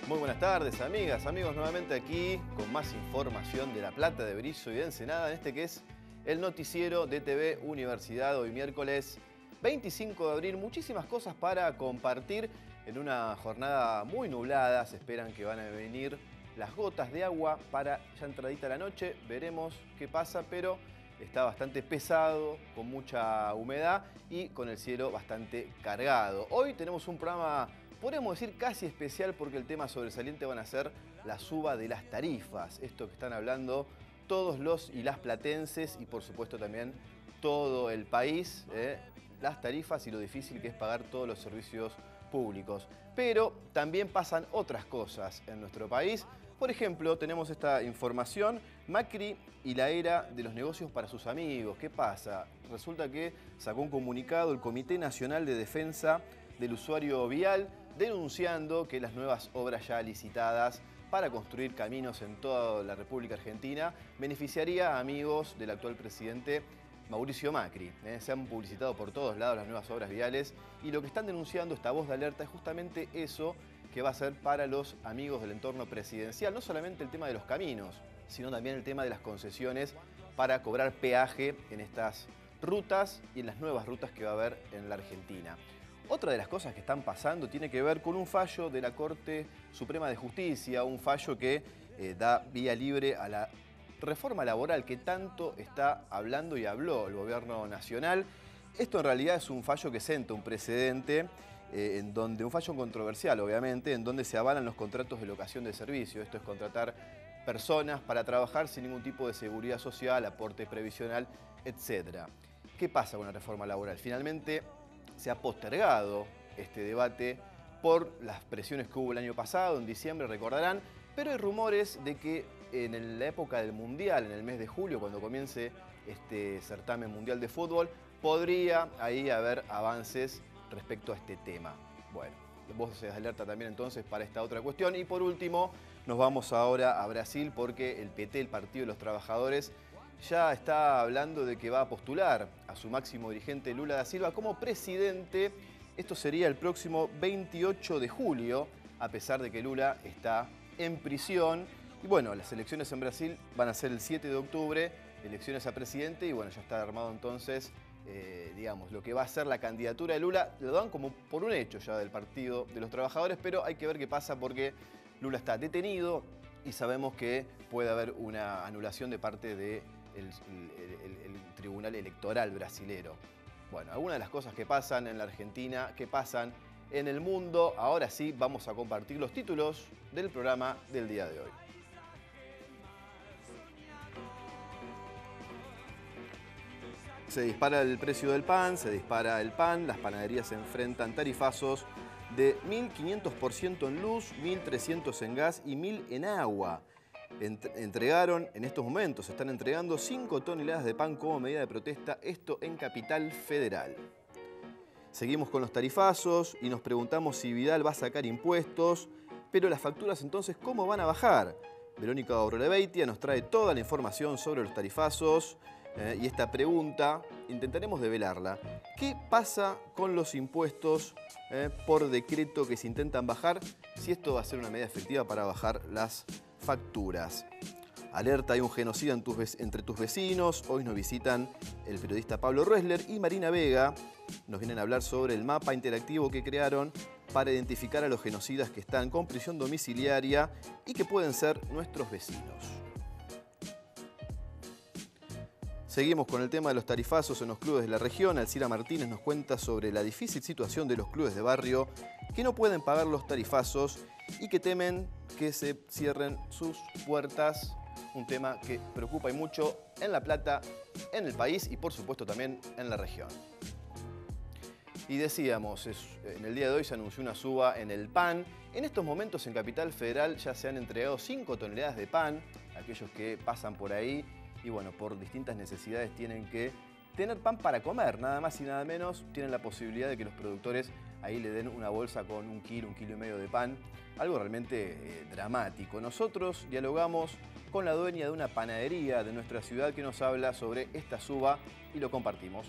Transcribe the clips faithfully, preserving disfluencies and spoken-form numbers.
Muy buenas tardes, amigas, amigos, nuevamente aquí con más información de La Plata, de Berisso y de Ensenada, en este que es el noticiero de T V Universidad, hoy miércoles veinticinco de abril. Muchísimas cosas para compartir en una jornada muy nublada. Se esperan que van a venir las gotas de agua para ya entradita la noche. Veremos qué pasa, pero está bastante pesado, con mucha humedad y con el cielo bastante cargado. Hoy tenemos un programa, podríamos decir casi especial, porque el tema sobresaliente van a ser la suba de las tarifas. Esto que están hablando todos los y las platenses y por supuesto también todo el país, ¿eh? Las tarifas y lo difícil que es pagar todos los servicios públicos. Pero también pasan otras cosas en nuestro país. Por ejemplo, tenemos esta información: Macri y la era de los negocios para sus amigos. ¿Qué pasa? Resulta que sacó un comunicado el Comité Nacional de Defensa del Usuario Vial, denunciando que las nuevas obras ya licitadas para construir caminos en toda la República Argentina beneficiaría a amigos del actual presidente Mauricio Macri. ¿eh? Se han publicitado por todos lados las nuevas obras viales y lo que están denunciando esta voz de alerta es justamente eso que va a ser para los amigos del entorno presidencial. No solamente el tema de los caminos, sino también el tema de las concesiones para cobrar peaje en estas rutas y en las nuevas rutas que va a haber en la Argentina. Otra de las cosas que están pasando tiene que ver con un fallo de la Corte Suprema de Justicia, un fallo que eh, da vía libre a la reforma laboral que tanto está hablando y habló el gobierno nacional. Esto en realidad es un fallo que senta un precedente, eh, en donde, un fallo controversial obviamente, en donde se avalan los contratos de locación de servicio. Esto es contratar personas para trabajar sin ningún tipo de seguridad social, aporte previsional, etcétera. ¿Qué pasa con la reforma laboral? Finalmente se ha postergado este debate por las presiones que hubo el año pasado, en diciembre, recordarán, pero hay rumores de que en la época del Mundial, en el mes de julio, cuando comience este certamen mundial de fútbol, podría ahí haber avances respecto a este tema. Bueno, voces de alerta también entonces para esta otra cuestión. Y por último, nos vamos ahora a Brasil, porque el P T, el Partido de los Trabajadores, ya está hablando de que va a postular a su máximo dirigente Lula da Silva como presidente. Esto sería el próximo veintiocho de julio, a pesar de que Lula está en prisión. Y bueno, las elecciones en Brasil van a ser el siete de octubre, elecciones a presidente, y bueno, ya está armado entonces, eh, digamos, lo que va a ser la candidatura de Lula. Lo dan como por un hecho ya del Partido de los Trabajadores, pero hay que ver qué pasa porque Lula está detenido y sabemos que puede haber una anulación de parte del El, el, el Tribunal Electoral brasilero. Bueno, algunas de las cosas que pasan en la Argentina, que pasan en el mundo. Ahora sí, vamos a compartir los títulos del programa del día de hoy. Se dispara el precio del pan, se dispara el pan, las panaderías se enfrentan tarifazos de mil quinientos por ciento en luz, mil trescientos en gas y mil en agua. Entregaron, en estos momentos, se están entregando cinco toneladas de pan como medida de protesta, esto en Capital Federal. Seguimos con los tarifazos y nos preguntamos si Vidal va a sacar impuestos, pero las facturas entonces, ¿cómo van a bajar? Verónica Obrolebeitia nos trae toda la información sobre los tarifazos eh, y esta pregunta intentaremos develarla. ¿Qué pasa con los impuestos eh, por decreto que se intentan bajar? Si esto va a ser una medida efectiva para bajar las facturas. Alerta, hay un genocida en tus, entre tus vecinos. Hoy nos visitan el periodista Pablo Roesler y Marina Vega. Nos vienen a hablar sobre el mapa interactivo que crearon para identificar a los genocidas que están con prisión domiciliaria y que pueden ser nuestros vecinos. Seguimos con el tema de los tarifazos en los clubes de la región. Alcira Martínez nos cuenta sobre la difícil situación de los clubes de barrio que no pueden pagar los tarifazos y que temen que se cierren sus puertas. Un tema que preocupa y mucho en La Plata, en el país y por supuesto también en la región. Y decíamos, es, en el día de hoy se anunció una suba en el pan. En estos momentos en Capital Federal ya se han entregado cinco toneladas de pan. Aquellos que pasan por ahí y bueno, por distintas necesidades tienen que tener pan para comer, nada más y nada menos. Tienen la posibilidad de que los productores ahí le den una bolsa con un kilo, un kilo y medio de pan. Algo realmente eh, dramático. Nosotros dialogamos con la dueña de una panadería de nuestra ciudad que nos habla sobre esta suba y lo compartimos.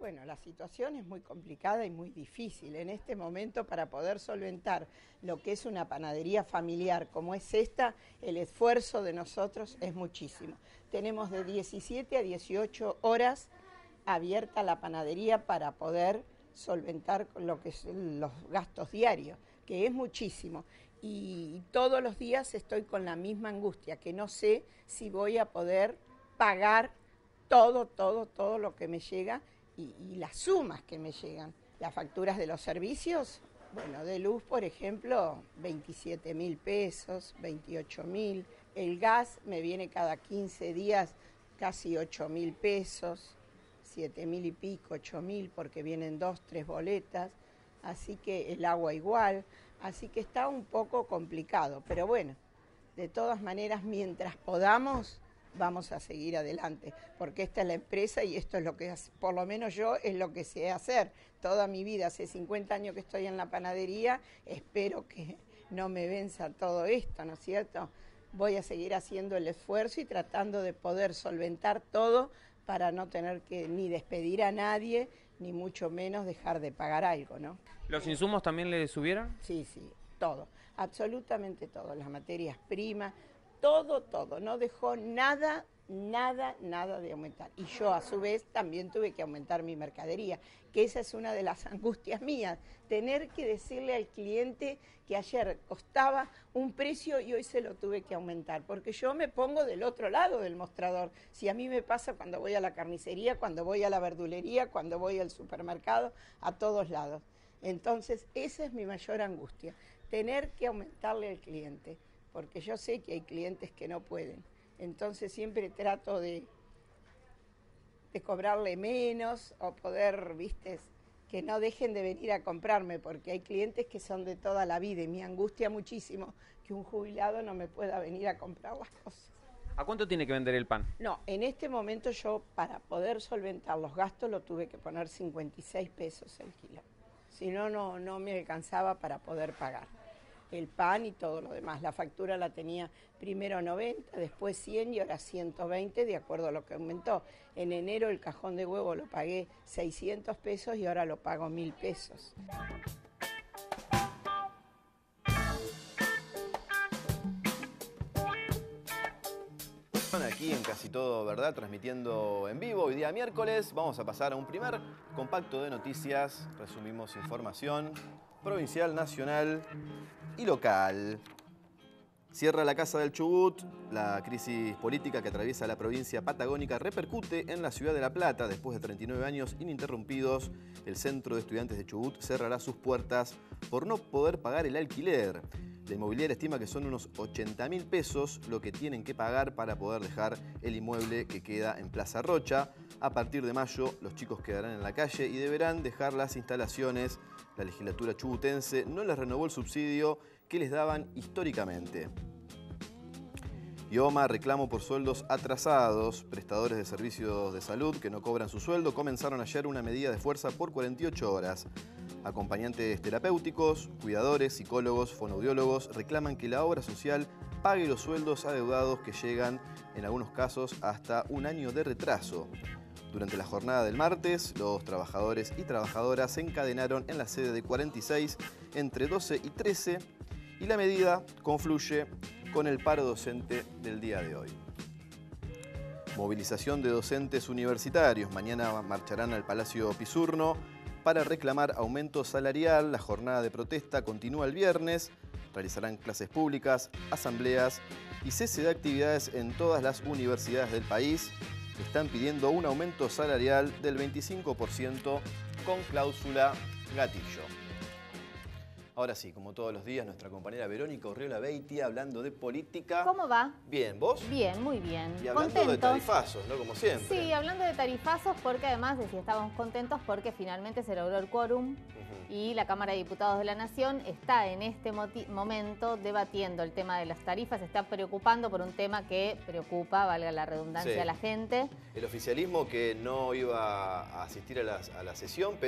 Bueno, la situación es muy complicada y muy difícil. En este momento, para poder solventar lo que es una panadería familiar como es esta, el esfuerzo de nosotros es muchísimo. Tenemos de diecisiete a dieciocho horas abierta la panadería para poder solventar lo que son los gastos diarios, que es muchísimo. Y todos los días estoy con la misma angustia, que no sé si voy a poder pagar todo, todo, todo lo que me llega y, y las sumas que me llegan. Las facturas de los servicios, bueno, de luz, por ejemplo, veintisiete mil pesos, veintiocho mil. El gas me viene cada quince días casi ocho mil pesos, siete mil y pico, ocho mil, porque vienen dos, tres boletas. Así que el agua igual, así que está un poco complicado, pero bueno, de todas maneras, mientras podamos, vamos a seguir adelante, porque esta es la empresa y esto es lo que, hace, por lo menos yo, es lo que sé hacer. Toda mi vida, hace cincuenta años que estoy en la panadería, espero que no me venza todo esto, ¿no es cierto? Voy a seguir haciendo el esfuerzo y tratando de poder solventar todo para no tener que ni despedir a nadie, ni mucho menos dejar de pagar algo, ¿no? ¿Los insumos también le subieron? Sí, sí, todo, absolutamente todo, las materias primas, todo, todo, no dejó nada, nada, nada de aumentar. Y yo a su vez también tuve que aumentar mi mercadería, que esa es una de las angustias mías, tener que decirle al cliente que ayer costaba un precio y hoy se lo tuve que aumentar, porque yo me pongo del otro lado del mostrador. Si a mí me pasa cuando voy a la carnicería, cuando voy a la verdulería, cuando voy al supermercado, a todos lados. Entonces, esa es mi mayor angustia, tener que aumentarle al cliente, porque yo sé que hay clientes que no pueden. Entonces siempre trato de, de cobrarle menos o poder, viste, que no dejen de venir a comprarme, porque hay clientes que son de toda la vida y me angustia muchísimo que un jubilado no me pueda venir a comprar las cosas. ¿A cuánto tiene que vender el pan? No, en este momento yo, para poder solventar los gastos, lo tuve que poner cincuenta y seis pesos el kilo. Si no, no, no me alcanzaba para poder pagar el pan y todo lo demás. La factura la tenía primero noventa, después cien y ahora ciento veinte, de acuerdo a lo que aumentó. En enero el cajón de huevo lo pagué seiscientos pesos y ahora lo pago mil pesos. Aquí en Casi Todo Verdad, transmitiendo en vivo. Hoy día miércoles vamos a pasar a un primer compacto de noticias. Resumimos información provincial, nacional y local. Cierra la Casa del Chubut. La crisis política que atraviesa la provincia patagónica repercute en la ciudad de La Plata. Después de treinta y nueve años ininterrumpidos, el Centro de Estudiantes de Chubut cerrará sus puertas por no poder pagar el alquiler. La inmobiliaria estima que son unos ochenta mil pesos lo que tienen que pagar para poder dejar el inmueble que queda en Plaza Rocha. A partir de mayo, los chicos quedarán en la calle y deberán dejar las instalaciones. La legislatura chubutense no les renovó el subsidio que les daban históricamente. IOMA reclamo por sueldos atrasados. Prestadores de servicios de salud que no cobran su sueldo comenzaron ayer una medida de fuerza por cuarenta y ocho horas. Acompañantes terapéuticos, cuidadores, psicólogos, fonoaudiólogos reclaman que la obra social pague los sueldos adeudados que llegan, en algunos casos, hasta un año de retraso. Durante la jornada del martes, los trabajadores y trabajadoras se encadenaron en la sede de cuarenta y seis entre doce y trece y la medida confluye con el paro docente del día de hoy. Movilización de docentes universitarios. Mañana marcharán al Palacio Pisurno para reclamar aumento salarial. La jornada de protesta continúa el viernes. Realizarán clases públicas, asambleas y cese de actividades en todas las universidades del país. Están pidiendo un aumento salarial del veinticinco por ciento con cláusula gatillo. Ahora sí, como todos los días, nuestra compañera Verónica Urriola Beitia hablando de política. ¿Cómo va? Bien, ¿vos? Bien, muy bien. Y hablando ¿Contentos? de tarifazos, ¿no? Como siempre. Sí, hablando de tarifazos, porque además decía, estábamos contentos porque finalmente se logró el quórum uh-huh. y la Cámara de Diputados de la Nación está en este momento debatiendo el tema de las tarifas, se está preocupando por un tema que preocupa, valga la redundancia, sí. a la gente. El oficialismo que no iba a asistir a la, a la sesión, pero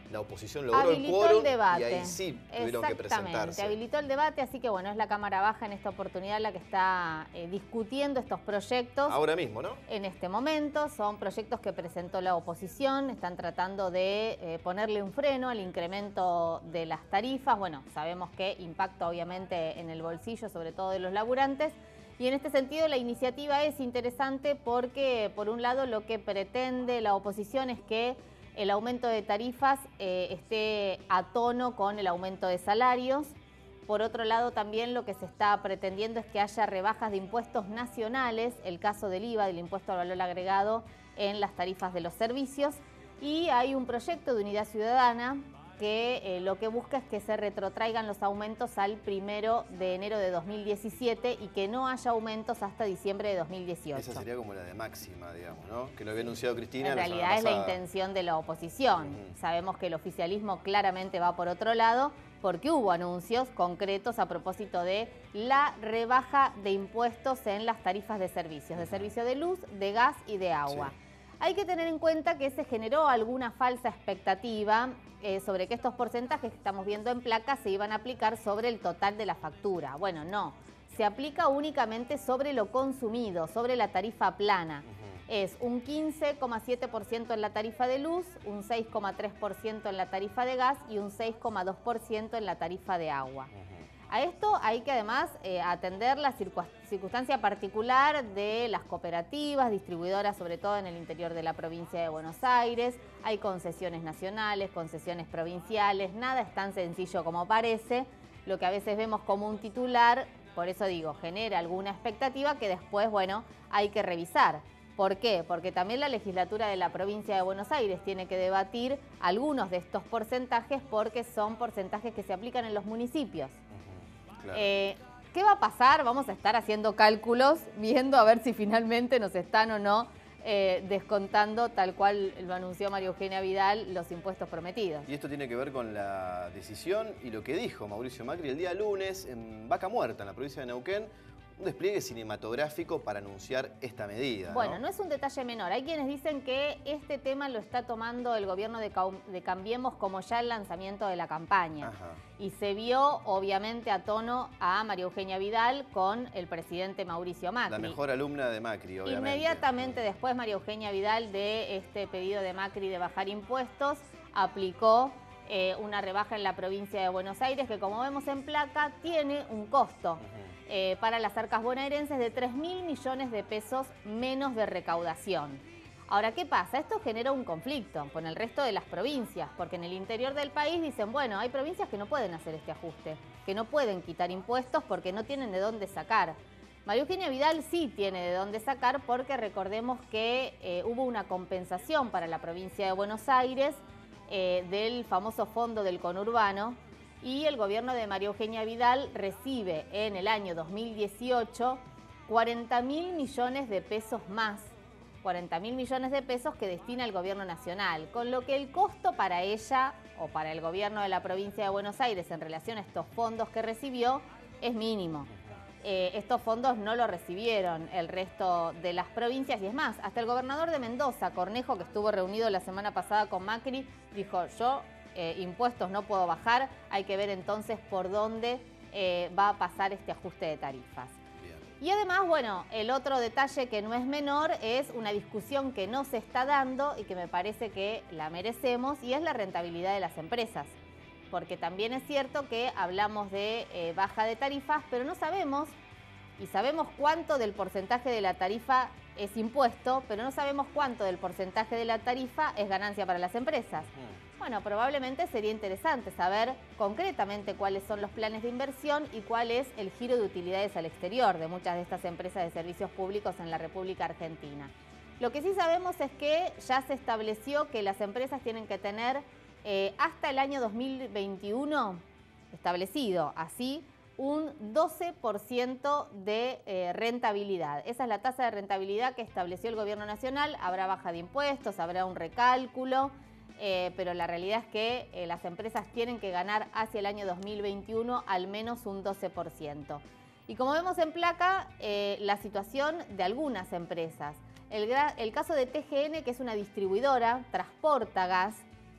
la oposición logró habilitó el quórum el debate. y ahí sí tuvieron que presentarse. Exactamente, habilitó el debate, así que bueno, es la Cámara Baja en esta oportunidad la que está eh, discutiendo estos proyectos. Ahora mismo, ¿no? En este momento son proyectos que presentó la oposición, están tratando de eh, ponerle un freno al incremento de las tarifas. Bueno, sabemos que impacta obviamente en el bolsillo, sobre todo de los laburantes. Y en este sentido la iniciativa es interesante porque, por un lado, lo que pretende la oposición es que el aumento de tarifas eh, esté a tono con el aumento de salarios. Por otro lado, también lo que se está pretendiendo es que haya rebajas de impuestos nacionales, el caso del I V A, del impuesto al valor agregado, en las tarifas de los servicios. Y hay un proyecto de Unidad Ciudadana que eh, lo que busca es que se retrotraigan los aumentos al primero de enero de dos mil diecisiete y que no haya aumentos hasta diciembre de dos mil dieciocho. Esa sería como la de máxima, digamos, ¿no? Que lo había anunciado Cristina. En la realidad es la pasada. intención de la oposición. Uh-huh. Sabemos que el oficialismo claramente va por otro lado porque hubo anuncios concretos a propósito de la rebaja de impuestos en las tarifas de servicios, de servicio de luz, de gas y de agua. Sí. Hay que tener en cuenta que se generó alguna falsa expectativa eh, sobre que estos porcentajes que estamos viendo en placa se iban a aplicar sobre el total de la factura. Bueno, no. Se aplica únicamente sobre lo consumido, sobre la tarifa plana. Uh-huh. Es un quince coma siete por ciento en la tarifa de luz, un seis coma tres por ciento en la tarifa de gas y un seis coma dos por ciento en la tarifa de agua. Uh-huh. A esto hay que además eh, atender la circunstancia particular de las cooperativas, distribuidoras, sobre todo en el interior de la provincia de Buenos Aires. Hay concesiones nacionales, concesiones provinciales, nada es tan sencillo como parece. Lo que a veces vemos como un titular, por eso digo, genera alguna expectativa que después, bueno, hay que revisar. ¿Por qué? Porque también la legislatura de la provincia de Buenos Aires tiene que debatir algunos de estos porcentajes porque son porcentajes que se aplican en los municipios. Claro. Eh, ¿Qué va a pasar? Vamos a estar haciendo cálculos, viendo a ver si finalmente nos están o no eh, descontando, tal cual lo anunció María Eugenia Vidal, los impuestos prometidos. Y esto tiene que ver con la decisión y lo que dijo Mauricio Macri el día lunes en Vaca Muerta, en la provincia de Neuquén, un despliegue cinematográfico para anunciar esta medida. Bueno, ¿no? no es un detalle menor. Hay quienes dicen que este tema lo está tomando el gobierno de, de Cambiemos como ya el lanzamiento de la campaña. Ajá. Y se vio, obviamente, a tono a María Eugenia Vidal con el presidente Mauricio Macri. La mejor alumna de Macri, obviamente. Inmediatamente después, María Eugenia Vidal, de este pedido de Macri de bajar impuestos, aplicó eh, una rebaja en la provincia de Buenos Aires que, como vemos en placa, tiene un costo. Uh-huh. Eh, para las arcas bonaerenses de tres mil millones de pesos menos de recaudación. Ahora, ¿qué pasa? Esto genera un conflicto con el resto de las provincias, porque en el interior del país dicen, bueno, hay provincias que no pueden hacer este ajuste, que no pueden quitar impuestos porque no tienen de dónde sacar. María Eugenia Vidal sí tiene de dónde sacar porque recordemos que eh, hubo una compensación para la provincia de Buenos Aires eh, del famoso fondo del conurbano. Y el gobierno de María Eugenia Vidal recibe en el año dos mil dieciocho cuarenta mil millones de pesos más, cuarenta mil millones de pesos que destina el gobierno nacional, con lo que el costo para ella o para el gobierno de la provincia de Buenos Aires en relación a estos fondos que recibió es mínimo. Eh, estos fondos no lo recibieron el resto de las provincias y es más, hasta el gobernador de Mendoza, Cornejo, que estuvo reunido la semana pasada con Macri, dijo yo... Eh, impuestos no puedo bajar, hay que ver entonces por dónde eh, va a pasar este ajuste de tarifas. Bien. Y además, bueno, el otro detalle que no es menor es una discusión que no se está dando y que me parece que la merecemos y es la rentabilidad de las empresas. Porque también es cierto que hablamos de eh, baja de tarifas, pero no sabemos, y sabemos cuánto del porcentaje de la tarifa es impuesto, pero no sabemos cuánto del porcentaje de la tarifa es ganancia para las empresas. Mm. Bueno, probablemente sería interesante saber concretamente cuáles son los planes de inversión y cuál es el giro de utilidades al exterior de muchas de estas empresas de servicios públicos en la República Argentina. Lo que sí sabemos es que ya se estableció que las empresas tienen que tener eh, hasta el año dos mil veintiuno establecido así un doce por ciento de eh, rentabilidad. Esa es la tasa de rentabilidad que estableció el Gobierno Nacional. Habrá baja de impuestos, habrá un recálculo. Eh, pero la realidad es que eh, las empresas tienen que ganar hacia el año dos mil veintiuno al menos un doce por ciento. Y como vemos en placa, eh, la situación de algunas empresas. El, el caso de T G N, que es una distribuidora, transporta gas,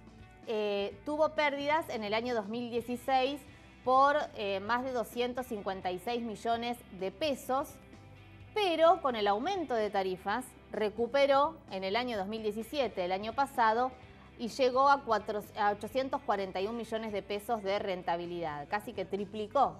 eh, tuvo pérdidas en el año dos mil dieciséis por eh, más de doscientos cincuenta y seis millones de pesos, pero con el aumento de tarifas recuperó en el año dos mil diecisiete, el año pasado, y llegó a, cuatro, a ochocientos cuarenta y un millones de pesos de rentabilidad, casi que triplicó.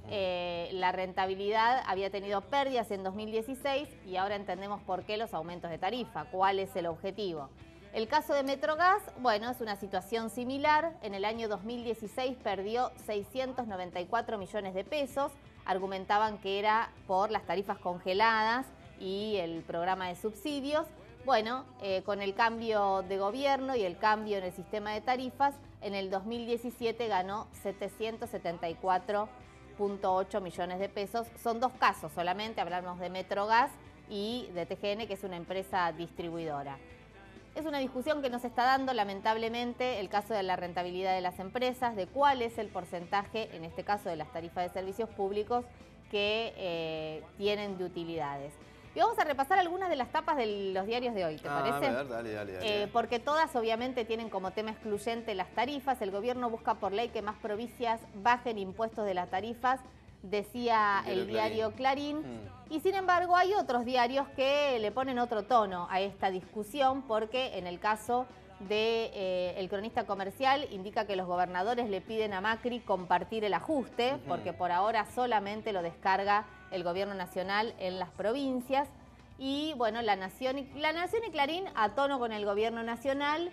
Eh, la rentabilidad había tenido pérdidas en dos mil dieciséis y ahora entendemos por qué los aumentos de tarifa, cuál es el objetivo. El caso de Metrogas, bueno, es una situación similar. En el año dos mil dieciséis perdió seiscientos noventa y cuatro millones de pesos. Argumentaban que era por las tarifas congeladas y el programa de subsidios. Bueno, eh, con el cambio de gobierno y el cambio en el sistema de tarifas, en el dos mil diecisiete ganó setecientos setenta y cuatro punto ocho millones de pesos. Son dos casos solamente, hablamos de Metrogas y de T G N, que es una empresa distribuidora. Es una discusión que nos está dando, lamentablemente, el caso de la rentabilidad de las empresas, de cuál es el porcentaje, en este caso de las tarifas de servicios públicos, que eh, tienen de utilidades. Y vamos a repasar algunas de las tapas de los diarios de hoy, ¿te ah, parece? A ver, dale, dale, dale. Eh, porque todas obviamente tienen como tema excluyente las tarifas. El gobierno busca por ley que más provincias bajen impuestos de las tarifas, decía el, el diario Clarín. Clarín. Mm. Y sin embargo hay otros diarios que le ponen otro tono a esta discusión, porque en el caso de eh, el cronista comercial indica que los gobernadores le piden a Macri compartir el ajuste, uh-huh. porque por ahora solamente lo descarga el gobierno nacional en las provincias. Y bueno, La Nación y, la Nación y Clarín a tono con el gobierno nacional,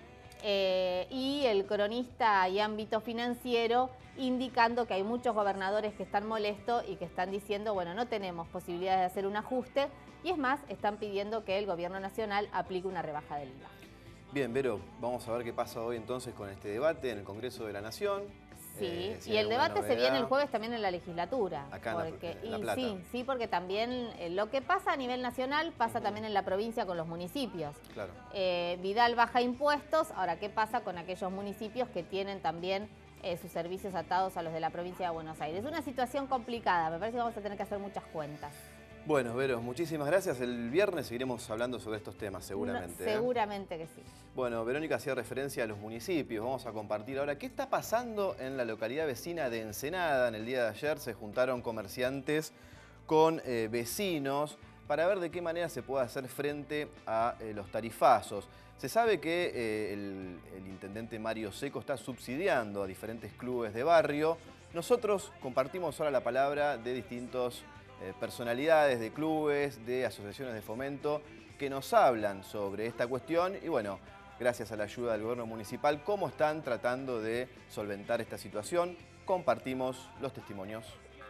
eh, y el cronista y ámbito financiero indicando que hay muchos gobernadores que están molestos y que están diciendo, bueno, no tenemos posibilidades de hacer un ajuste, y es más, están pidiendo que el gobierno nacional aplique una rebaja del I V A. Bien, Vero, vamos a ver qué pasa hoy entonces con este debate en el Congreso de la Nación. Sí, eh, si y el debate novedad. se viene el jueves también en la legislatura. Acá porque, en, la, en La Plata. Y sí, sí, porque también eh, lo que pasa a nivel nacional pasa uh-huh. también en la provincia con los municipios. Claro. Eh, Vidal baja impuestos, ahora ¿qué pasa con aquellos municipios que tienen también eh, sus servicios atados a los de la provincia de Buenos Aires? Es una situación complicada, me parece que vamos a tener que hacer muchas cuentas. Bueno, Vero, muchísimas gracias. El viernes seguiremos hablando sobre estos temas, seguramente. No, seguramente ¿eh? que sí. Bueno, Verónica hacía referencia a los municipios. Vamos a compartir ahora qué está pasando en la localidad vecina de Ensenada. En el día de ayer se juntaron comerciantes con eh, vecinos para ver de qué manera se puede hacer frente a eh, los tarifazos. Se sabe que eh, el, el intendente Mario Seco está subsidiando a diferentes clubes de barrio. Nosotros compartimos ahora la palabra de distintos Eh, personalidades de clubes, de asociaciones de fomento que nos hablan sobre esta cuestión y bueno, gracias a la ayuda del gobierno municipal, cómo están tratando de solventar esta situación. Compartimos los testimonios.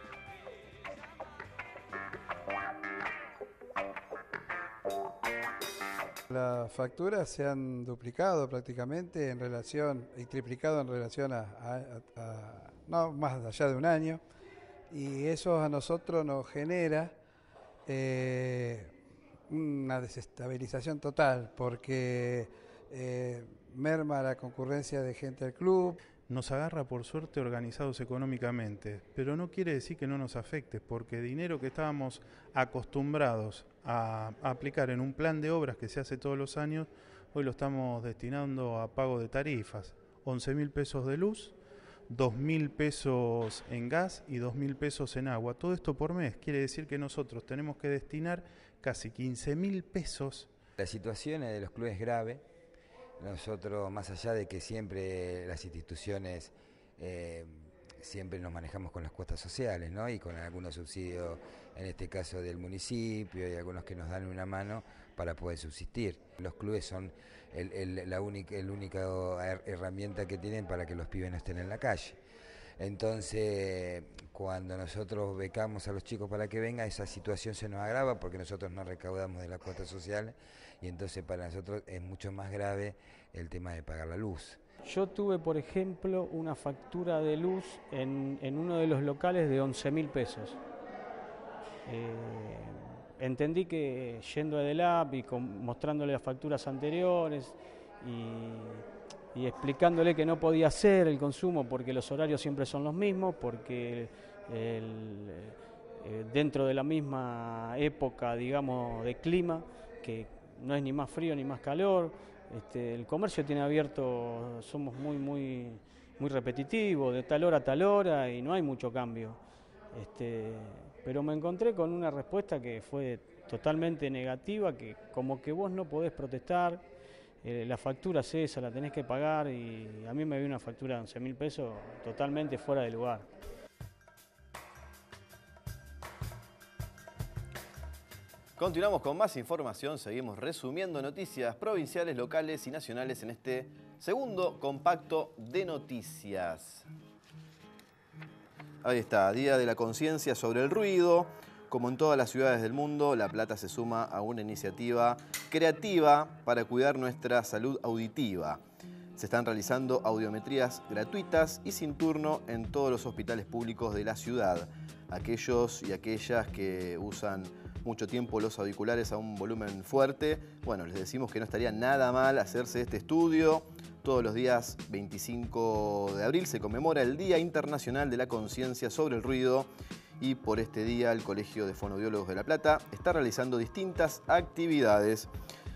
Las facturas se han duplicado prácticamente en relación, y triplicado en relación a, a, a, a no más allá de un año. Y eso a nosotros nos genera eh, una desestabilización total, porque eh, merma la concurrencia de gente al club. Nos agarra por suerte organizados económicamente, pero no quiere decir que no nos afecte, porque dinero que estábamos acostumbrados a, a aplicar en un plan de obras que se hace todos los años, hoy lo estamos destinando a pago de tarifas, once mil pesos de luz, dos mil pesos en gas y dos mil pesos en agua. Todo esto por mes. Quiere decir que nosotros tenemos que destinar casi quince mil pesos. La situación de los clubes es grave. Nosotros, más allá de que siempre las instituciones eh, siempre nos manejamos con las cuotas sociales, ¿no? Y con algunos subsidios, en este caso del municipio, y algunos que nos dan una mano para poder subsistir. Los clubes son el, el, la única, el única herramienta que tienen para que los pibes no estén en la calle. Entonces, cuando nosotros becamos a los chicos para que vengan, esa situación se nos agrava porque nosotros no recaudamos de las cuotas sociales y entonces para nosotros es mucho más grave el tema de pagar la luz. Yo tuve, por ejemplo, una factura de luz en, en uno de los locales de once mil pesos. Eh, entendí que yendo a Edelap y con, mostrándole las facturas anteriores y, y explicándole que no podía hacer el consumo porque los horarios siempre son los mismos, porque el, eh, dentro de la misma época, digamos, de clima, que no es ni más frío ni más calor, Este, el comercio tiene abierto, somos muy, muy, muy repetitivos, de tal hora a tal hora y no hay mucho cambio. Este, pero me encontré con una respuesta que fue totalmente negativa, que como que vos no podés protestar, eh, la factura es esa, la tenés que pagar, y a mí me vino una factura de once mil pesos totalmente fuera de lugar. Continuamos con más información, seguimos resumiendo noticias provinciales, locales y nacionales en este segundo compacto de noticias. Ahí está, Día de la Conciencia sobre el Ruido. Como en todas las ciudades del mundo, La Plata se suma a una iniciativa creativa para cuidar nuestra salud auditiva. Se están realizando audiometrías gratuitas y sin turno en todos los hospitales públicos de la ciudad. Aquellos y aquellas que usan mucho tiempo los auriculares a un volumen fuerte, bueno, les decimos que no estaría nada mal hacerse este estudio. Todos los días veinticinco de abril se conmemora el Día Internacional de la Conciencia sobre el Ruido, y por este día el Colegio de Fonoaudiólogos de La Plata está realizando distintas actividades.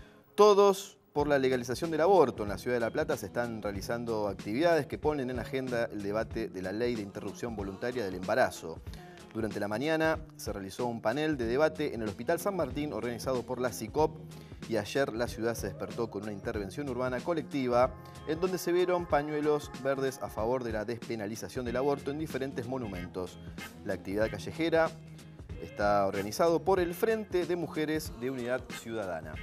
Todos por la legalización del aborto. En la ciudad de La Plata se están realizando actividades que ponen en agenda el debate de la ley de interrupción voluntaria del embarazo. Durante la mañana se realizó un panel de debate en el Hospital San Martín organizado por la SICOP, y ayer la ciudad se despertó con una intervención urbana colectiva en donde se vieron pañuelos verdes a favor de la despenalización del aborto en diferentes monumentos. La actividad callejera está organizado por el Frente de Mujeres de Unidad Ciudadana.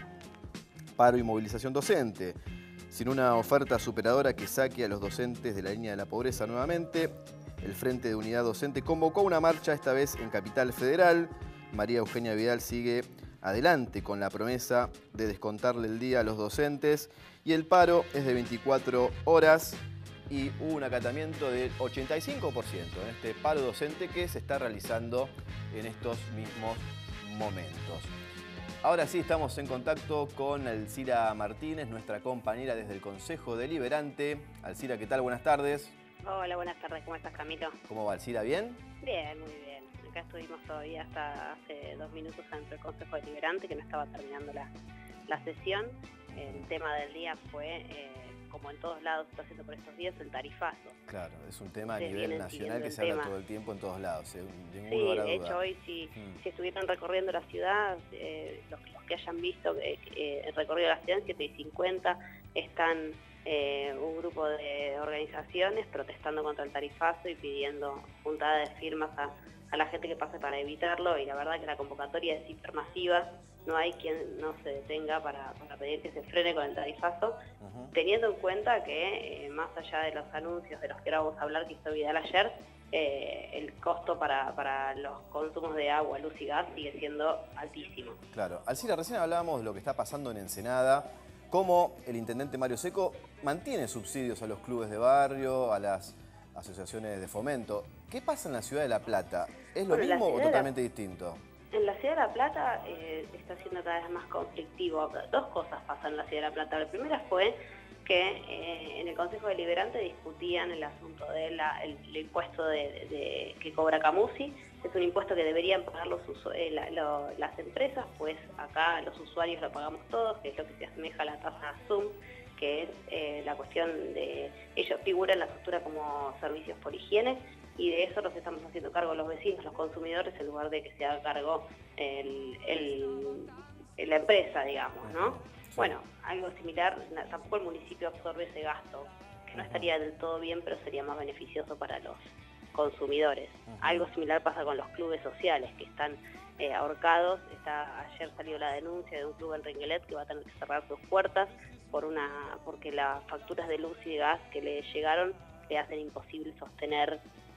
Paro y movilización docente. Sin una oferta superadora que saque a los docentes de la línea de la pobreza nuevamente, el Frente de Unidad Docente convocó una marcha, esta vez en Capital Federal. María Eugenia Vidal sigue adelante con la promesa de descontarle el día a los docentes, y el paro es de veinticuatro horas y hubo un acatamiento del ochenta y cinco por ciento en este paro docente que se está realizando en estos mismos momentos. Ahora sí, estamos en contacto con Alcira Martínez, nuestra compañera desde el Consejo Deliberante. Alcira, ¿qué tal? Buenas tardes. Hola, buenas tardes. ¿Cómo estás, Camilo? ¿Cómo va, Alcira? ¿Bien? Bien, muy bien. Acá estuvimos todavía hasta hace dos minutos dentro del Consejo Deliberante, que no estaba terminando la, la sesión. El tema del día fue, eh, como en todos lados se está haciendo por estos días, el tarifazo. Claro, es un tema a Ustedes nivel vienen nacional que se siguiendo habla el todo el tiempo en todos lados, eh, de ningún Sí, lugar a de duda. hecho hoy si, Mm. si estuvieran recorriendo la ciudad, eh, los, los que hayan visto eh, eh, el recorrido de la ciudad, en siete y cincuenta, están eh, un grupo de organizaciones protestando contra el tarifazo y pidiendo juntada de firmas a, a la gente que pase para evitarlo, y la verdad que la convocatoria es hipermasiva. No hay quien no se detenga para, para pedir que se frene con el tarifazo, uh-huh. teniendo en cuenta que, eh, más allá de los anuncios de los que ahora vamos a hablar que hizo Vidal ayer, eh, el costo para, para los consumos de agua, luz y gas sigue siendo altísimo. Claro. Alcira, recién hablábamos de lo que está pasando en Ensenada, cómo el intendente Mario Seco mantiene subsidios a los clubes de barrio, a las asociaciones de fomento. ¿Qué pasa en la ciudad de La Plata? ¿Es lo bueno, mismo o la... totalmente distinto? En la ciudad de La Plata eh, está siendo cada vez más conflictivo. Dos cosas pasan en la ciudad de La Plata. La primera fue que eh, en el Consejo Deliberante discutían el asunto del de el impuesto de, de, de, que cobra Camusi. Es un impuesto que deberían pagar los eh, la, lo, las empresas, pues acá los usuarios lo pagamos todos, que es lo que se asemeja a la tasa Zoom, que es eh, la cuestión de... Ellos figuran en la factura como servicios por higiene, y de eso nos estamos haciendo cargo los vecinos, los consumidores, en lugar de que se haga cargo el, el, la empresa, digamos, ¿no? Bueno, algo similar, tampoco el municipio absorbe ese gasto, que no estaría del todo bien, pero sería más beneficioso para los consumidores. Algo similar pasa con los clubes sociales, que están eh, ahorcados. Está, ayer salió la denuncia de un club en Ringuelet que va a tener que cerrar sus puertas por una porque las facturas de luz y de gas que le llegaron le hacen imposible sostener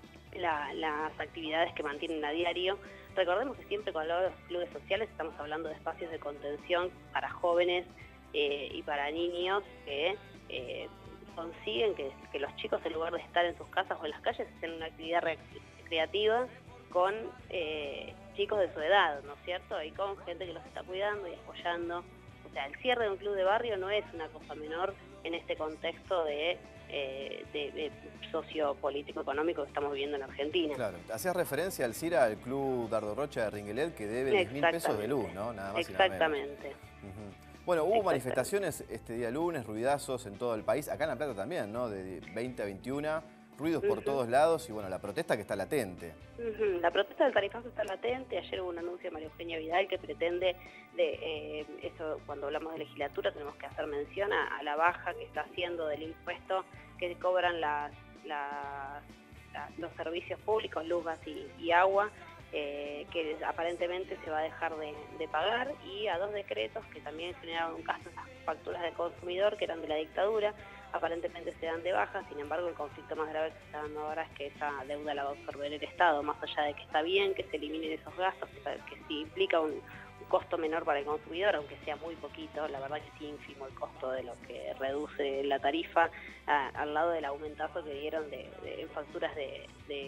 La, las actividades que mantienen a diario. Recordemos que siempre cuando hablamos de los clubes sociales estamos hablando de espacios de contención para jóvenes eh, y para niños que eh, consiguen que, que los chicos, en lugar de estar en sus casas o en las calles, hacen una actividad recreativa con eh, chicos de su edad, ¿no es cierto? Y con gente que los está cuidando y apoyando. O sea, el cierre de un club de barrio no es una cosa menor en este contexto de Eh, de, de sociopolítico económico que estamos viviendo en Argentina. Claro, hacías referencia, Alcira, al club Dardo Rocha de Ringuelet, que debe diez mil pesos de luz, ¿no? Nada más. Exactamente. Y nada menos. Uh-huh. Bueno, hubo manifestaciones este día lunes, ruidazos en todo el país, acá en La Plata también, ¿no? De veinte a veintiuna, ruidos por uh-huh. todos lados y bueno, la protesta que está latente. Uh-huh. La protesta del tarifazo está latente. Ayer hubo un anuncio de María Eugenia Vidal que pretende, de eh, eso cuando hablamos de legislatura tenemos que hacer mención a, a la baja que está haciendo del impuesto que cobran las, las, las, los servicios públicos, luz, gas y, y agua. Eh, que aparentemente se va a dejar de, de pagar, y a dos decretos que también generaron un caso en las facturas del consumidor que eran de la dictadura, aparentemente se dan de baja. Sin embargo, el conflicto más grave que se está dando ahora es que esa deuda la va a absorber el Estado, más allá de que está bien que se eliminen esos gastos, que, que sí implica un, un costo menor para el consumidor, aunque sea muy poquito, la verdad que sí ínfimo el costo de lo que reduce la tarifa, a, al lado del aumentazo que dieron de, de, en facturas de,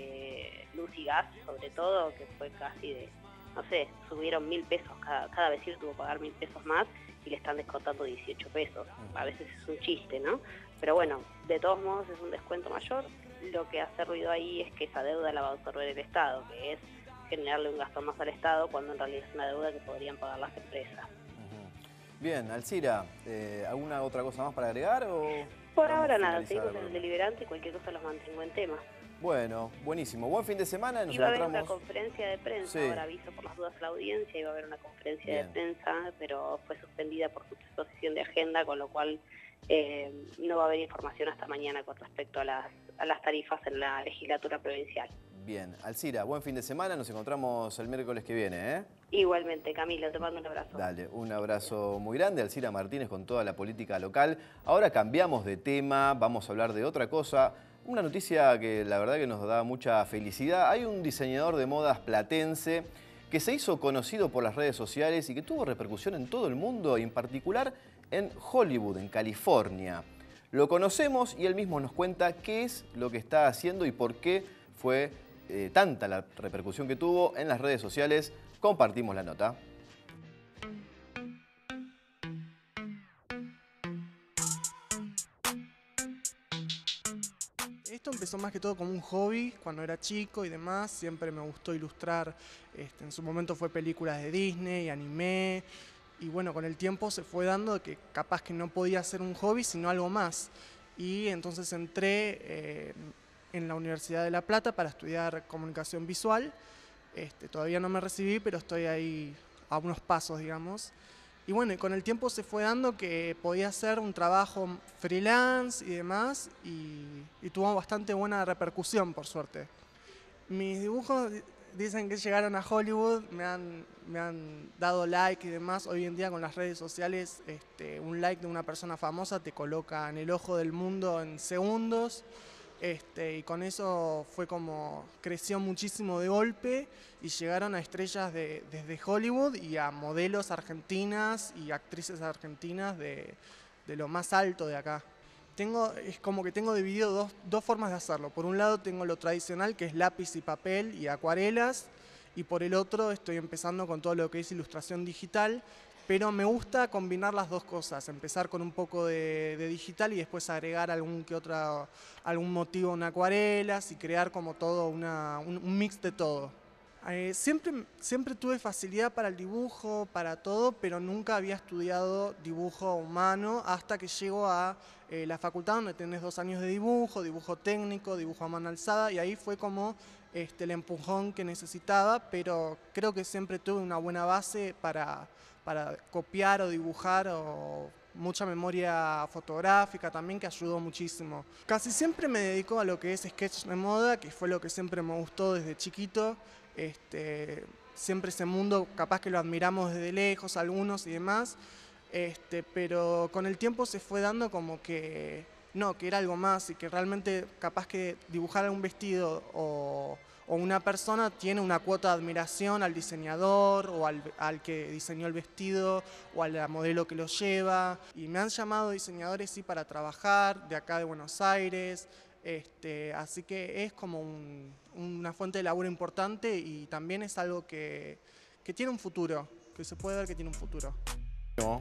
de luz y gas, sobre todo, que fue casi de, no sé, subieron mil pesos, cada, cada vecino tuvo que pagar mil pesos más y le están descontando dieciocho pesos. A veces es un chiste, ¿no? Pero bueno, de todos modos es un descuento mayor. Lo que hace ruido ahí es que esa deuda la va a absorber el Estado, que es generarle un gasto más al Estado cuando en realidad es una deuda que podrían pagar las empresas. Uh-huh. Bien, Alcira, eh, ¿alguna otra cosa más para agregar? O Por ahora nada, seguimos en el deliberante y cualquier cosa los mantengo en tema. Bueno, buenísimo. Buen fin de semana. Nos iba a haber encontramos... una conferencia de prensa, sí. Ahora aviso por las dudas a la audiencia, iba a haber una conferencia Bien. de prensa, pero fue suspendida por su disposición de agenda, con lo cual eh, no va a haber información hasta mañana con respecto a las, a las tarifas en la legislatura provincial. Bien, Alcira, buen fin de semana, nos encontramos el miércoles que viene, ¿eh? Igualmente, Camilo, te mando un abrazo. Dale, un abrazo muy grande, Alcira Martínez con toda la política local. Ahora cambiamos de tema, vamos a hablar de otra cosa. Una noticia que la verdad que nos da mucha felicidad. Hay un diseñador de modas platense que se hizo conocido por las redes sociales y que tuvo repercusión en todo el mundo, y en particular en Hollywood, en California. Lo conocemos y él mismo nos cuenta qué es lo que está haciendo y por qué fue eh, tanta la repercusión que tuvo en las redes sociales. Compartimos la nota. Esto empezó más que todo como un hobby cuando era chico y demás. Siempre me gustó ilustrar. Este, en su momento fue películas de Disney, anime. Y bueno, con el tiempo se fue dando que capaz que no podía ser un hobby, sino algo más. Y entonces entré eh, en la Universidad de La Plata para estudiar comunicación visual. Este, todavía no me recibí, pero estoy ahí a unos pasos, digamos. Y bueno, y con el tiempo se fue dando que podía hacer un trabajo freelance y demás, y, y tuvo bastante buena repercusión, por suerte. Mis dibujos dicen que llegaron a Hollywood, me han, me han dado like y demás. Hoy en día con las redes sociales, este, un like de una persona famosa te coloca en el ojo del mundo en segundos. Este, y con eso fue como creció muchísimo de golpe y llegaron a estrellas de, desde Hollywood y a modelos argentinas y actrices argentinas de, de lo más alto de acá. Tengo, es como que tengo dividido dos, dos formas de hacerlo. Por un lado tengo lo tradicional, que es lápiz y papel y acuarelas, y por el otro estoy empezando con todo lo que es ilustración digital. Pero me gusta combinar las dos cosas, empezar con un poco de, de digital y después agregar algún que otra, algún motivo en acuarelas y crear como todo una, un, un mix de todo. Eh, siempre, siempre tuve facilidad para el dibujo, para todo, pero nunca había estudiado dibujo humano hasta que llego a eh, la facultad, donde tenés dos años de dibujo, dibujo técnico, dibujo a mano alzada, y ahí fue como este, el empujón que necesitaba, pero creo que siempre tuve una buena base para... para copiar o dibujar, o mucha memoria fotográfica también, que ayudó muchísimo. Casi siempre me dedico a lo que es sketch de moda, que fue lo que siempre me gustó desde chiquito. Este, siempre ese mundo, capaz que lo admiramos desde lejos, algunos y demás, este, pero con el tiempo se fue dando como que no, que era algo más y que realmente capaz que dibujar un vestido o... o una persona tiene una cuota de admiración al diseñador o al, al que diseñó el vestido o a la modelo que lo lleva. Y me han llamado diseñadores sí para trabajar de acá de Buenos Aires, este, así que es como un, una fuente de laburo importante y también es algo que, que tiene un futuro, que se puede ver que tiene un futuro. No.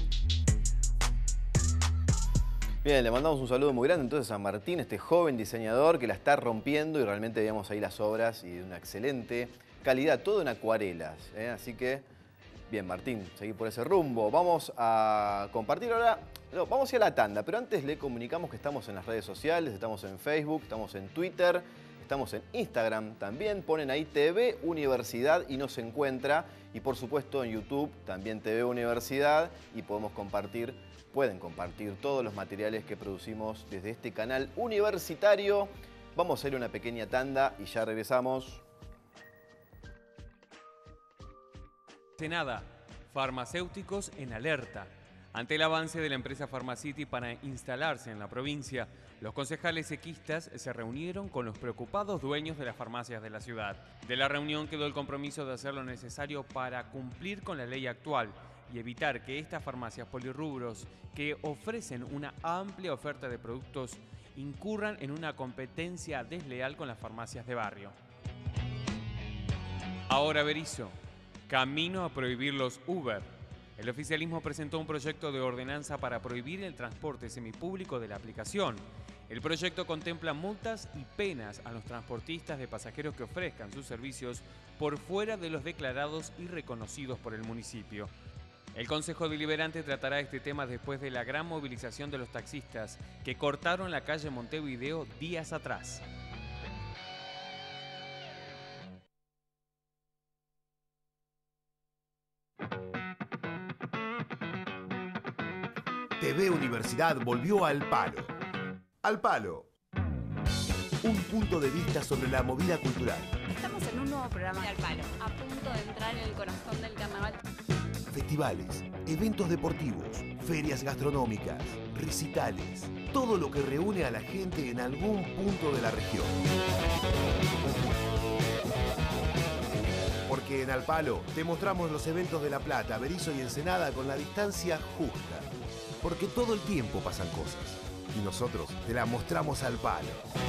Bien, le mandamos un saludo muy grande entonces a Martín, este joven diseñador que la está rompiendo, y realmente veíamos ahí las obras y de una excelente calidad, todo en acuarelas, ¿eh? Así que Bien, Martín, seguí por ese rumbo. Vamos a compartir ahora, no, vamos a ir a la tanda, pero antes le comunicamos que estamos en las redes sociales, estamos en Facebook, estamos en Twitter, estamos en Instagram también, ponen ahí T V Universidad y nos encuentra, y por supuesto en YouTube también T V Universidad, y podemos compartir, pueden compartir todos los materiales que producimos desde este canal universitario. Vamos a hacer una pequeña tanda y ya regresamos. Ensenada, farmacéuticos en alerta. Ante el avance de la empresa Pharmacity para instalarse en la provincia, los concejales equistas se reunieron con los preocupados dueños de las farmacias de la ciudad. De la reunión quedó el compromiso de hacer lo necesario para cumplir con la ley actual y evitar que estas farmacias polirrubros, que ofrecen una amplia oferta de productos, incurran en una competencia desleal con las farmacias de barrio. Ahora Berisso. Camino a prohibir los Uber. El oficialismo presentó un proyecto de ordenanza para prohibir el transporte semipúblico de la aplicación. El proyecto contempla multas y penas a los transportistas de pasajeros que ofrezcan sus servicios por fuera de los declarados y reconocidos por el municipio. El Consejo Deliberante tratará este tema después de la gran movilización de los taxistas que cortaron la calle Montevideo días atrás. T V Universidad volvió al Palo. Al Palo. Un punto de vista sobre la movida cultural. Estamos en un nuevo programa de Al Palo, a punto de entrar en el corazón del carnaval. Festivales, eventos deportivos, ferias gastronómicas, recitales. Todo lo que reúne a la gente en algún punto de la región. Porque en Al Palo te mostramos los eventos de La Plata, Berisso y Ensenada con la distancia justa. Porque todo el tiempo pasan cosas. Y nosotros te las mostramos al palo.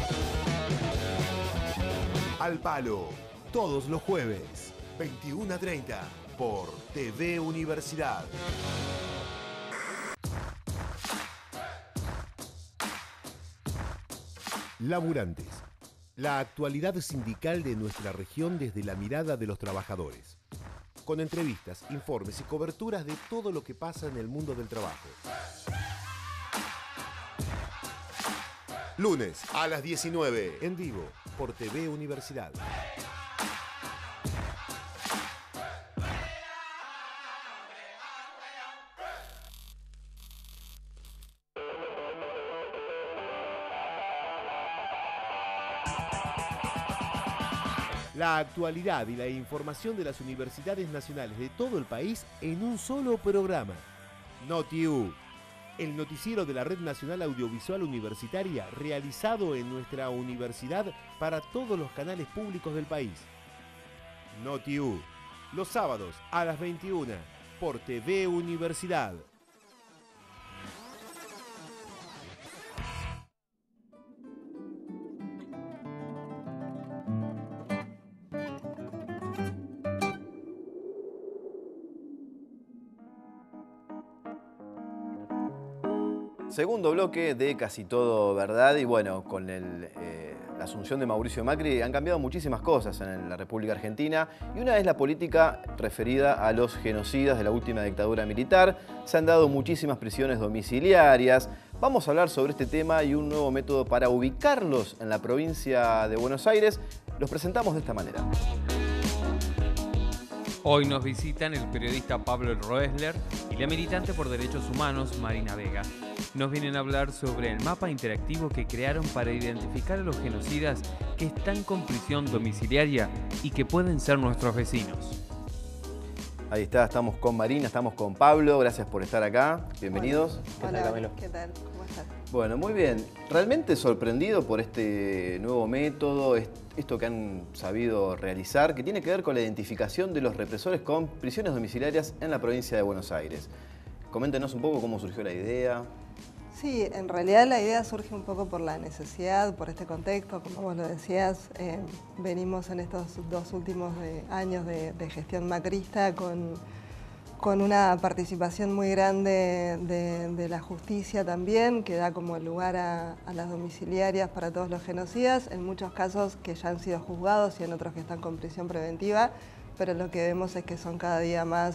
Al Palo, todos los jueves, veintiuna a treinta, por T V Universidad. Laburantes. La actualidad sindical de nuestra región desde la mirada de los trabajadores. Con entrevistas, informes y coberturas de todo lo que pasa en el mundo del trabajo. Lunes a las diecinueve, en vivo, por T V Universidad. La actualidad y la información de las universidades nacionales de todo el país en un solo programa. NotiU, el noticiero de la Red Nacional Audiovisual Universitaria realizado en nuestra universidad para todos los canales públicos del país. NotiU, los sábados a las veintiuna por T V Universidad. Segundo bloque de Casi Todo Verdad, y bueno, con el, eh, la asunción de Mauricio Macri han cambiado muchísimas cosas en la República Argentina, y una es la política referida a los genocidas de la última dictadura militar. Se han dado muchísimas prisiones domiciliarias. Vamos a hablar sobre este tema y un nuevo método para ubicarlos en la provincia de Buenos Aires. Los presentamos de esta manera. Hoy nos visitan el periodista Pablo Roesler y la militante por derechos humanos Marina Vega. Nos vienen a hablar sobre el mapa interactivo que crearon para identificar a los genocidas que están con prisión domiciliaria y que pueden ser nuestros vecinos. Ahí está, estamos con Marina, estamos con Pablo, gracias por estar acá, bienvenidos. Hola, ¿qué tal, ¿qué tal? ¿Cómo estás? Bueno, muy bien. Realmente sorprendido por este nuevo método, esto que han sabido realizar, que tiene que ver con la identificación de los represores con prisiones domiciliarias en la provincia de Buenos Aires. Coméntenos un poco cómo surgió la idea. Sí, en realidad la idea surge un poco por la necesidad, por este contexto, como vos lo decías, eh, venimos en estos dos últimos de, años de, de gestión macrista con, con una participación muy grande de, de la justicia también, que da como lugar a, a las domiciliarias para todos los genocidas, en muchos casos que ya han sido juzgados y en otros que están con prisión preventiva, pero lo que vemos es que son cada día más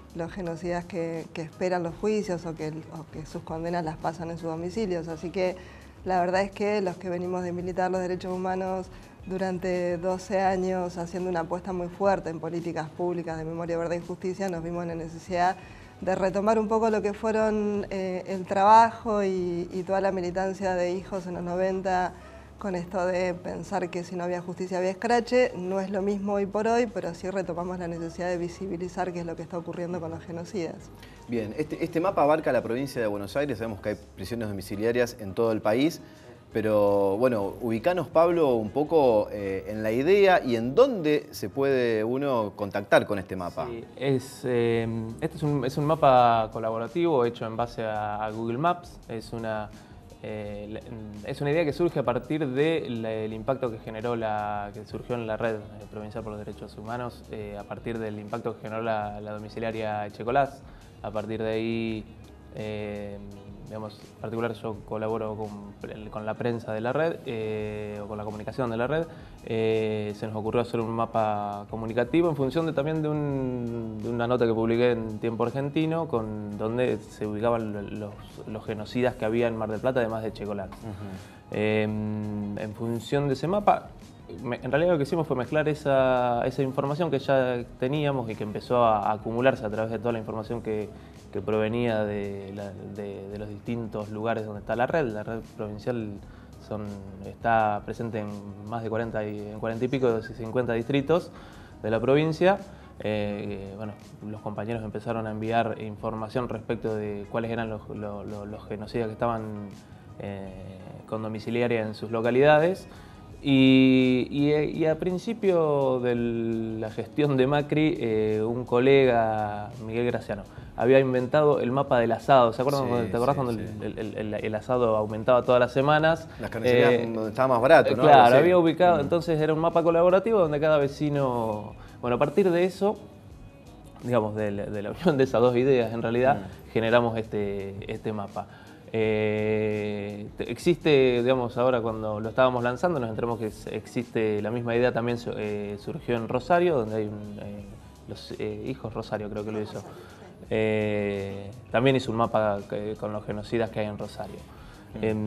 los genocidas que, que esperan los juicios o que, o que sus condenas las pasan en sus domicilios. Así que la verdad es que los que venimos de militar los derechos humanos durante doce años haciendo una apuesta muy fuerte en políticas públicas de memoria, verdad y justicia, nos vimos en la necesidad de retomar un poco lo que fueron eh, el trabajo y, y toda la militancia de hijos en los noventa, con esto de pensar que si no había justicia había escrache. No es lo mismo hoy por hoy, pero sí retomamos la necesidad de visibilizar qué es lo que está ocurriendo con los genocidas. Bien, este, este mapa abarca la provincia de Buenos Aires, sabemos que hay prisiones domiciliarias en todo el país, pero bueno, ubicanos, Pablo, un poco eh, en la idea y en dónde se puede uno contactar con este mapa. Sí, es, eh, este es un, es un mapa colaborativo hecho en base a, a Google Maps. Es una, eh, es una idea que surge a partir del de impacto que generó la, que surgió en la Red Provincial por los Derechos Humanos, eh, a partir del impacto que generó la, la domiciliaria Echecolás. A partir de ahí, eh, digamos, en particular yo colaboro con, con la prensa de la red, eh, o con la comunicación de la red. Eh, se nos ocurrió hacer un mapa comunicativo en función de, también de, un, de una nota que publiqué en Tiempo Argentino, con, donde se ubicaban los, los genocidas que había en Mar del Plata, además de Echecolás. Uh-huh. eh, en función de ese mapa, me, en realidad lo que hicimos fue mezclar esa, esa información que ya teníamos y que empezó a, a acumularse a través de toda la información que, que provenía de, la, de, de los distintos lugares donde está la red. La red provincial son, está presente en más de cuarenta y, en cuarenta y pico, cincuenta distritos de la provincia. Eh, bueno, los compañeros empezaron a enviar información respecto de cuáles eran los, los, los, los genocidas que estaban eh, con domiciliaria en sus localidades. Y, y, y a principio de la gestión de Macri, eh, un colega, Miguel Graciano, había inventado el mapa del asado. ¿Se acuerdan? Sí, ¿Te acordás sí, cuando sí. El, el, el, el asado aumentaba todas las semanas? Las carnicerías eh, donde estaba más barato, ¿no? Claro, había ubicado, mm. entonces era un mapa colaborativo donde cada vecino... Bueno, a partir de eso, digamos, de, de la unión de esas dos ideas, en realidad, mm. generamos este, este mapa. Eh, existe, digamos, ahora cuando lo estábamos lanzando, nos enteramos que existe la misma idea, también eh, surgió en Rosario, donde hay un, eh, los eh, hijos Rosario, creo que lo hizo. Eh, también hizo un mapa que, con los genocidas que hay en Rosario. Mm. Eh,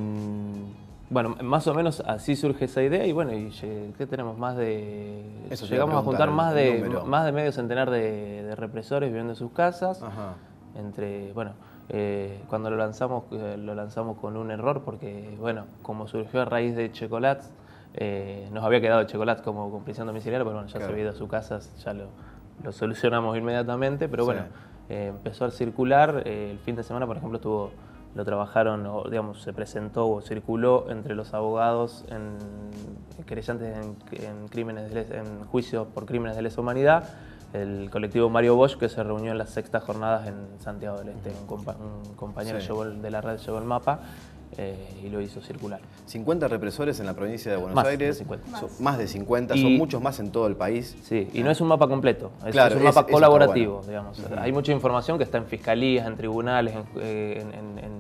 bueno, más o menos así surge esa idea y bueno, y ¿qué tenemos? Más de... Eso llegamos a, a juntar más de, más de medio centenar de, de represores viviendo en sus casas. Ajá. Entre, bueno... Eh, cuando lo lanzamos, eh, lo lanzamos con un error porque, bueno, como surgió a raíz de Echecolás, eh, nos había quedado Echecolás como con prisión domiciliaria, pero bueno, ya claro. se había ido a su casa, ya lo, lo solucionamos inmediatamente, pero bueno, sí. eh, empezó a circular, eh, el fin de semana, por ejemplo, estuvo, lo trabajaron, o, digamos, se presentó o circuló entre los abogados en, en querellantes en, en, crímenes de les, en juicios por crímenes de lesa humanidad, el colectivo Mario Bosch, que se reunió en las sextas jornadas en Santiago del Este. Un, compa un compañero sí. llevó el, de la red llevó el mapa eh, y lo hizo circular. cincuenta represores en la provincia de Buenos más Aires. De cincuenta. Son más de cincuenta, y, son muchos más en todo el país. Sí, y no es un mapa completo, es, claro, es un mapa es, colaborativo, bueno. digamos. Uh-huh. Hay Hay mucha información que está en fiscalías, en tribunales, en, en,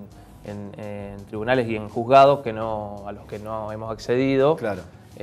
en, en, en tribunales y en juzgados que no, a los que no hemos accedido. Claro.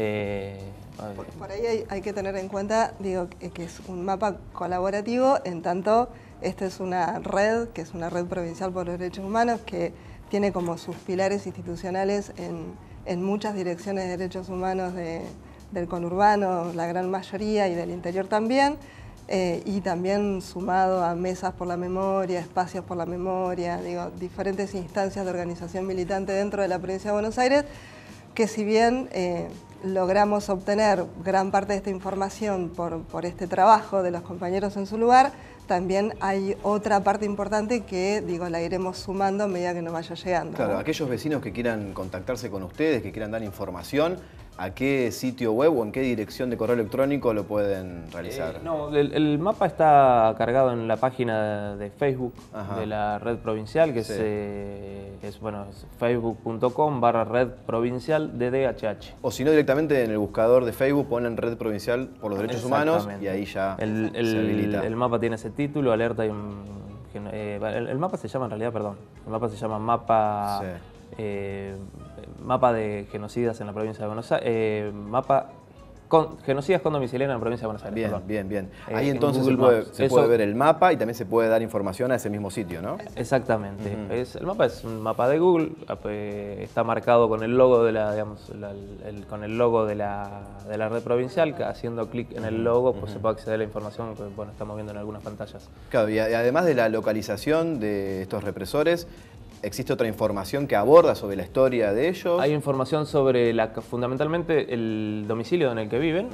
Eh, Por, por ahí hay, hay que tener en cuenta, digo, que, que es un mapa colaborativo, en tanto esta es una red, que es una red provincial por los derechos humanos, que tiene como sus pilares institucionales en, en muchas direcciones de derechos humanos de, del conurbano, la gran mayoría, y del interior también, eh, y también sumado a mesas por la memoria, espacios por la memoria, digo, diferentes instancias de organización militante dentro de la provincia de Buenos Aires, que si bien eh, logramos obtener gran parte de esta información por, por este trabajo de los compañeros en su lugar, también hay otra parte importante que, digo, la iremos sumando a medida que nos vaya llegando. Claro, ¿no? Aquellos vecinos que quieran contactarse con ustedes, que quieran dar información, ¿a qué sitio web o en qué dirección de correo electrónico lo pueden realizar? Eh, no, el, el mapa está cargado en la página de Facebook Ajá. de la red provincial, que sí. es, eh, es, bueno, es facebook.com barra red provincial de D H H. O si no, directamente en el buscador de Facebook ponen Red Provincial por los Derechos Humanos y ahí ya el, el, se habilita. El mapa tiene ese título, alerta y un, eh, el, el mapa se llama en realidad, perdón, el mapa se llama mapa... Sí. Eh, mapa de genocidas en la provincia de Buenos Aires, eh, mapa con, genocidas con domiciliario en la provincia de Buenos Aires. Bien, perdón. bien, bien. Eh, Ahí en entonces se, Google puede, Maps. se Eso- puede ver el mapa y también se puede dar información a ese mismo sitio, ¿no? Exactamente. Ujú. Es, el mapa es un mapa de Google, eh, está marcado con el logo de la, digamos, la- el, con el logo de la, de la red provincial, que haciendo clic en el logo pues se puede acceder a la información que bueno, estamos viendo en algunas pantallas. Claro, y a- y además de la localización de estos represores, ¿existe otra información que aborda sobre la historia de ellos? Hay información sobre la, fundamentalmente el domicilio en el que viven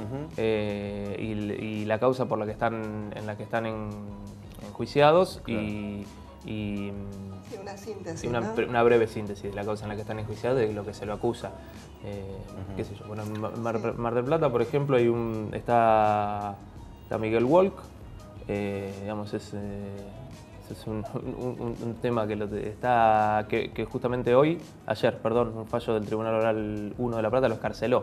eh, y, y la causa por la que están, en la que están en, enjuiciados y, y, Sí, una síntesis, y una, ¿no? una breve síntesis de la causa en la que están enjuiciados y de lo que se lo acusa. Eh, qué sé yo, bueno, en Mar, Mar- Mar del Plata, por ejemplo, hay un, está, está Miguel Walk, eh, digamos, es... eh, es un, un- un tema que, lo, está, que, que justamente hoy, ayer, perdón, un fallo del Tribunal Oral uno de La Plata lo escarceló.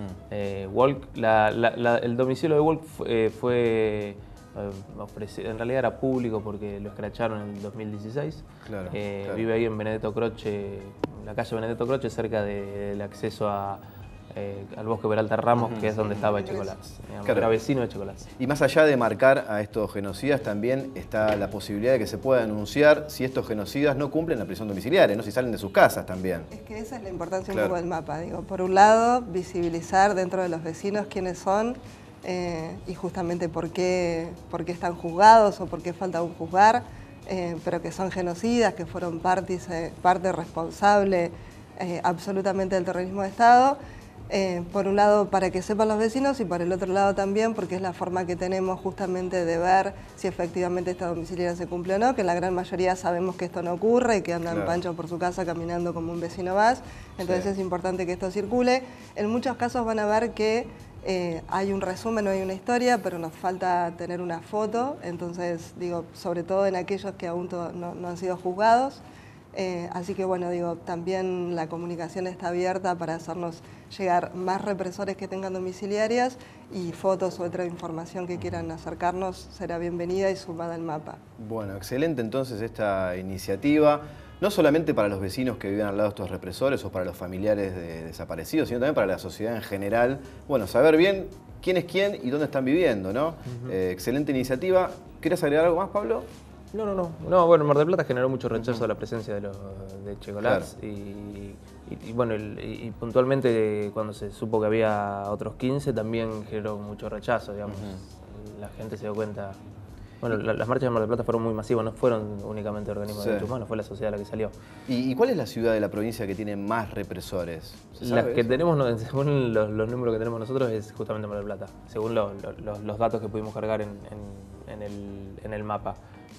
Eh, Walk, la- la- la- el domicilio de Walk fue, eh, fue, eh, ofreci- en realidad era público porque lo escracharon en el dos mil dieciséis. Claro, Eh, claro. Vive ahí en Benedetto Croce, en la calle Benedetto Croce, cerca de- del acceso a, eh, al bosque Peralta Ramos, Ujú. que es donde estaba Echecolats. Claro. Era vecino de Echecolats. Y más allá de marcar a estos genocidas, también está la posibilidad de que se pueda denunciar si estos genocidas no cumplen la prisión domiciliaria, ¿no? Si salen de sus casas también. Es que esa es la importancia Claro. un poco del mapa. Digo, por un lado, visibilizar dentro de los vecinos quiénes son eh, y justamente por qué, por qué están juzgados o por qué falta un juzgar, eh, pero que son genocidas, que fueron partíce- parte responsable eh, absolutamente del terrorismo de Estado. Eh, por un lado para que sepan los vecinos y por el otro lado también porque es la forma que tenemos justamente de ver si efectivamente esta domiciliaria se cumple o no, que la gran mayoría sabemos que esto no ocurre y que andan Claro. pancho por su casa caminando como un vecino más, entonces Sí. es importante que esto circule. En muchos casos van a ver que eh, hay un resumen, no hay una historia, pero nos falta tener una foto, entonces digo, sobre todo en aquellos que aún to- no, no han sido juzgados. Eh, así que bueno, digo, también la comunicación está abierta para hacernos llegar más represores que tengan domiciliarias y fotos u otra información que quieran acercarnos será bienvenida y sumada al mapa. Bueno, excelente entonces esta iniciativa, no solamente para los vecinos que viven al lado de estos represores o para los familiares de desaparecidos, sino también para la sociedad en general. Bueno, saber bien quién es quién y dónde están viviendo, ¿no? Eh, excelente iniciativa. ¿Quieres agregar algo más, Pablo? No, no, no. No, bueno, Mar del Plata generó mucho rechazo a la presencia de los de Echecolats y, y- y, bueno, el- y, y puntualmente cuando se supo que había otros quince también generó mucho rechazo, digamos. La gente se dio cuenta. Bueno, la- las marchas de Mar del Plata fueron muy masivas, no fueron únicamente organismos Sí. de derechos humanos, fue la sociedad la que salió. ¿Y, y cuál es la ciudad de la provincia que tiene más represores? ¿Se Las sabe que eso? tenemos, no, según los, los números que tenemos nosotros, es justamente Mar del Plata, según lo- lo- los, los datos que pudimos cargar en, en- en el, en el mapa.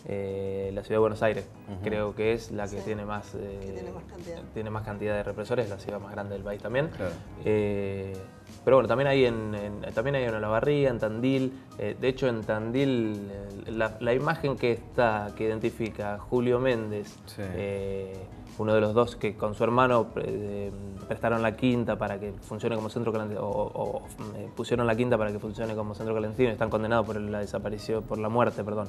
Eh, la ciudad de Buenos Aires Ujú. creo que es la que Sí. tiene más, eh, tiene más cantidad. tiene más cantidad de represores, la ciudad más grande del país también. Claro. Eh, pero bueno, también hay en, en- también hay en Olavarría, en Tandil. Eh, de hecho, en Tandil, eh, la, la imagen que está, que identifica a Julio Méndez, Sí. eh, uno de los dos que con su hermano eh, prestaron la quinta para que funcione como centro clandestino, o, o, eh, pusieron la quinta para que funcione como centro clandestino y están condenados por la desaparición, por la muerte, perdón,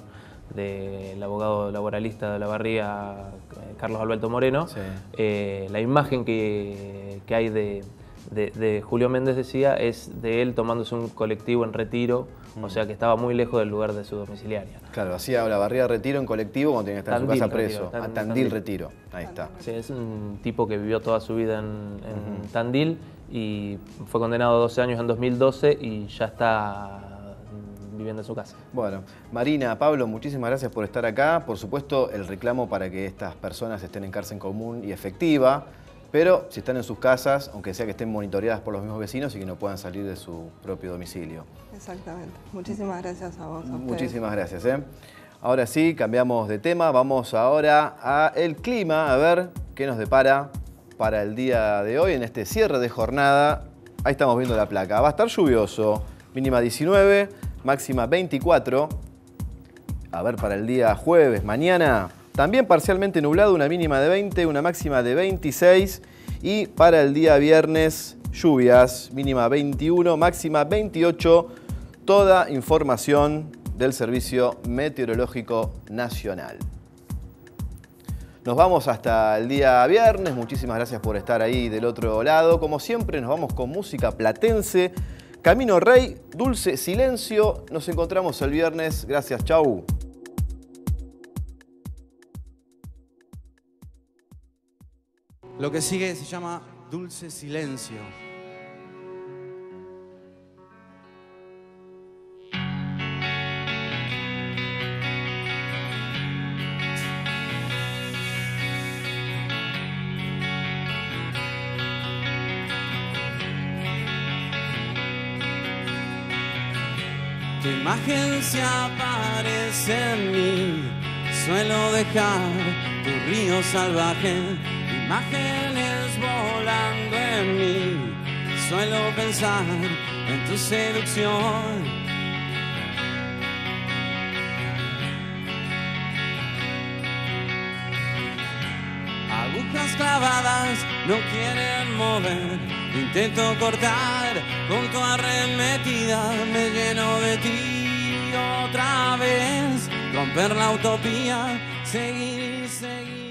del abogado laboralista de Olavarría, eh, Carlos Alberto Moreno. Eh, la imagen que, que hay de, de- de Julio Méndez, decía, es de él tomándose un colectivo en Retiro, o sea que estaba muy lejos del lugar de su domiciliaria. Claro, hacía la barriga Retiro en colectivo cuando tenía que estar en su Tandil casa Retiro, preso. Tan- a Tandil, Tandil. Retiro, ahí está. Sí, es un tipo que vivió toda su vida en, en Tandil y fue condenado a doce años en dos mil doce y ya está mm, viviendo en su casa. Bueno, Marina, Pablo, muchísimas gracias por estar acá. Por supuesto, el reclamo para que estas personas estén en cárcel común y efectiva, pero si están en sus casas, aunque sea que estén monitoreadas por los mismos vecinos y que no puedan salir de su propio domicilio. Exactamente. Muchísimas gracias a vos. A ustedes. Muchísimas gracias. ¿eh? Ahora sí, cambiamos de tema. Vamos ahora a el clima, a ver qué nos depara para el día de hoy en este cierre de jornada. Ahí estamos viendo la placa. Va a estar lluvioso, mínima diecinueve, máxima veinticuatro. A ver, para el día jueves, mañana, también parcialmente nublado, una mínima de veinte, una máxima de veintiséis. Y para el día viernes, lluvias, mínima veintiuno, máxima veintiocho. Toda información del Servicio Meteorológico Nacional. Nos vamos hasta el día viernes. Muchísimas gracias por estar ahí del otro lado. Como siempre, nos vamos con música platense, Camino Rey, Dulce Silencio. Nos encontramos el viernes. Gracias, chau. Lo que sigue se llama Dulce Silencio. Tu imagen se aparece en mí, suelo dejar tu río salvaje, imágenes volando en mí, suelo pensar en tu seducción. Agujas clavadas no quieren mover, intento cortar con tu arremetida, me lleno de ti otra vez, romper la utopía, seguir y seguir.